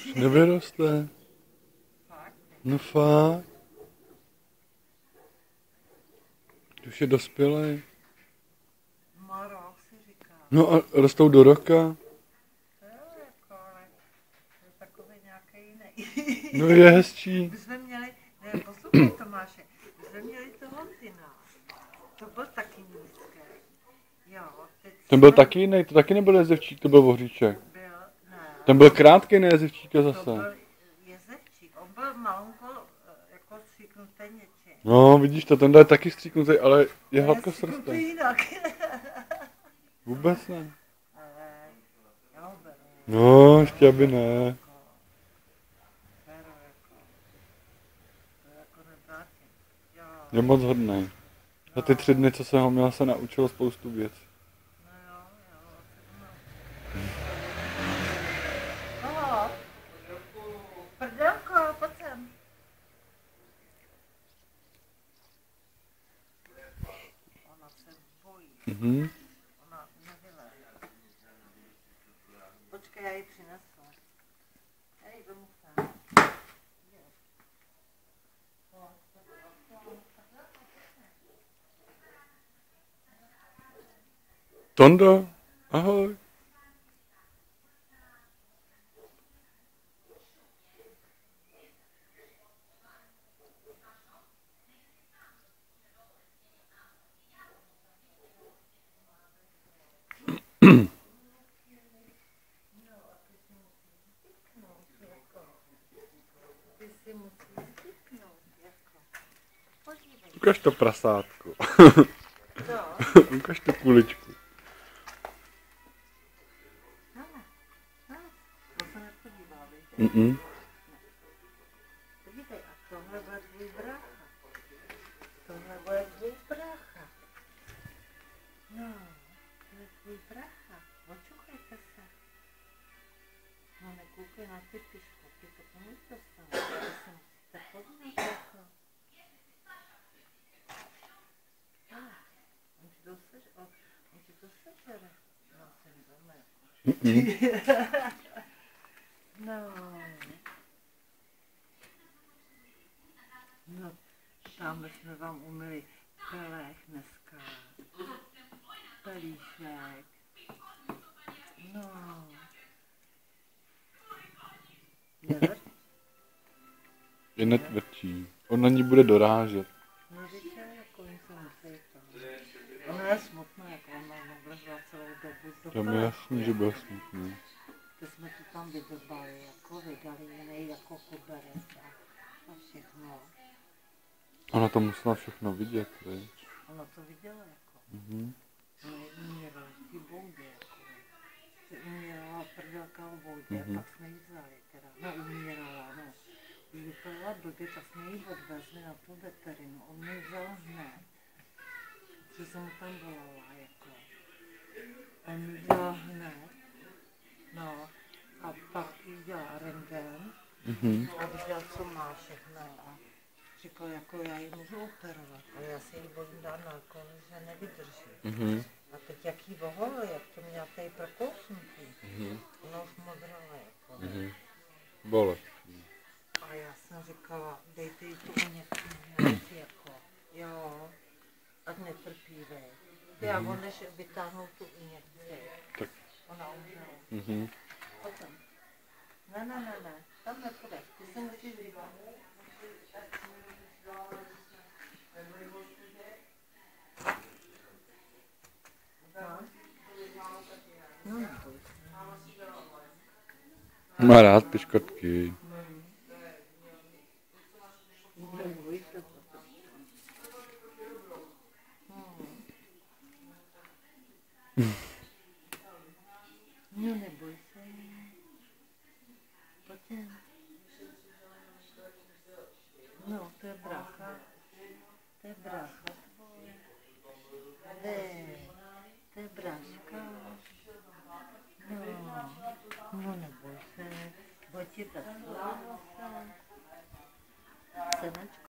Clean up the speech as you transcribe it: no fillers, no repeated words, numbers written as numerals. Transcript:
Už nevyroste. No fakt. Už je dospělej. Má rok, si říká. No a rostou do roka. To je jako, ale to je takový nějaký jiný. No je hezčí. My jsme měli, ne, poslouchej Tomáše, my jsme měli toho syna. To byl taky nízký. Jo, teď Ten byl taky jiný, to taky nebyl jezevčík, to byl vohříček. byl, ne. Ten byl krátký, ne jezevčíka To zase. byl jezevčík, on byl malinko jako stříknutý něčím. No, vidíš to, ten je taky stříknutý, ale je hladkosrstý. jinak. Vůbec ne. Ale já ho beru. No, ještě aby ne. Beru jako. To jako nevrátím. Jo. Je moc hodný. Za ty 3 dny, co jsem ho měl, se naučil spoustu věcí. No jo, Toho. Prdelko, pojď sem. Ona se bojí. Mhm. Ona nevyleze. Počkej, já ji přinesu. Hej, vemu sem. Tondo, ahoj. Ty si musíš zvyknout, jako. Podívej. Ukaž to prasátku. Co? Ukaž tu kuličku. Hele, hele. To se nepodívá, víš? Mhm. Podívej, a tohle bude tvůj brácha. Tohle bude tvůj brácha. No, to je tvůj brácha. Očuchejte se. No, nekoukej na ty piškoty, to pomůž dostane. Vy se musíte podívat jako. On ti to sežere. No, ten doma jako. No. No, tamhle jsme vám umyli pelech dneska. Pelíšek. No. Nevrť? Je netvrdší. On na ní bude dorážet. No, víte, jako oni se musí to. Ona je smutná, jako ona vlezla celou dobu z Tam je jasný, že byl smutný. Ty jsme to tam vydrbali, jako vydali jiný jako koberec a všechno. Ona to musela všechno vidět, viď? Ona to viděla jako. Mhm. Ona je umírala v té boudě, jako. Ty umírala prdelka v boudě, pak jsme ji vzali teda. No, umírala, no. Když vypadala blbě, tak jsme ji odvezli na tu veterinu. On mi vzal hned. Že jsem mu tam volala, jako. On mi vzal hned. No, a pak jí dělá rentgen a viděl, co má všechno a říkal, jako já ji můžu operovat, ale já si ji bojím dát na alkohol, že nevydrží. A teď jak jí voholi, jak to měla tady prokousnutí, ona už modrala, jako. Bolest. A já jsem říkala, dejte jí tu injekci, jako, jo, ať netrpívej. Já on než vytáhnou tu injekci, Tak. ona umřela. Potom. Ne, tam nepůjdeš, ty se musíš vydat. No, neboj se. Má rád piškotky. Neboj se. No, neboj se. Pojď. No, to je brácha. To je brácha tvoje. To je bráška. No, neboj se. Pojď ti tak. Senečko.